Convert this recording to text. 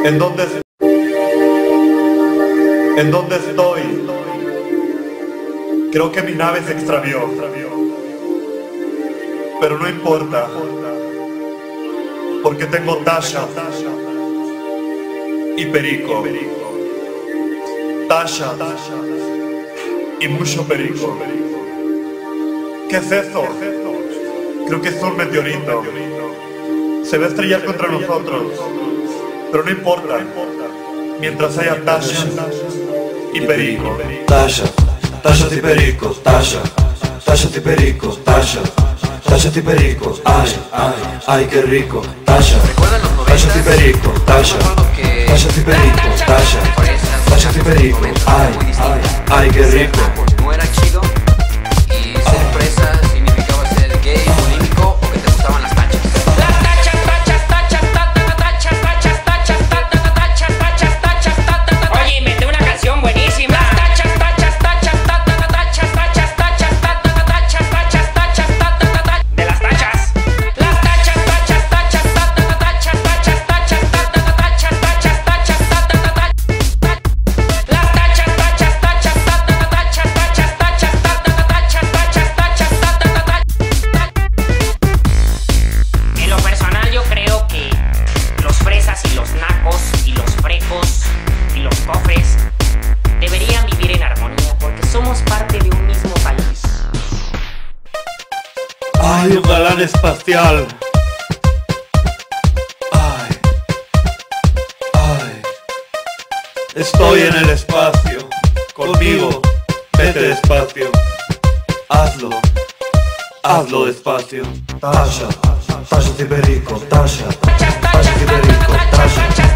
¿En dónde estoy? Creo que mi nave se extravió. Pero no importa, porque tengo Tasha y Perico. Tasha y mucho Perico. ¿Qué es eso? Creo que es un meteorito. Se va a estrellar contra nosotros, pero no importa, mientras haya Tasha y Perico. Tasha y Perico, Tasha y Perico, Tasha y Perico, ay, qué rico. Tasha y Perico, Tasha y Perico, Tasha y Perico, ay, qué rico. No era chido y ser fresa significaba ser gay, político o que te gustaban las tachas. Oye, inventé una canción buenísima. De las tachas. En lo personal yo creo que los fresas y los nacos y los frecos y los cofres deberían vivir en armonía porque somos parte de un mismo país. ¡Ay, un galán espacial! ¡Ay! Estoy en el espacio. Conmigo, vete despacio. Hazlo despacio. Tasha y Perico, Tasha y Perico, Tasha